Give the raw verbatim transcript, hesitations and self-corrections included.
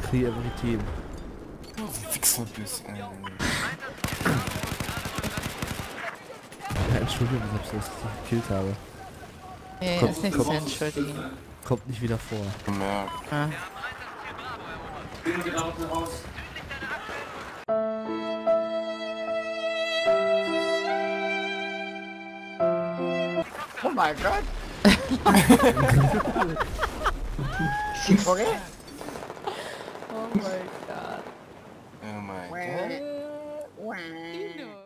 Krieg every team. Oh, Wichser bist, ey. Ja, Entschuldigung, dass ich das gekillt habe. Nee, Kommt, ist nicht kommt, zu entschuldigen. kommt nicht wieder vor. Gemerkt. Ah. Oh mein Gott! Okay? Oh mein Gott. Oh mein Wah, Gott. wah. Xeno.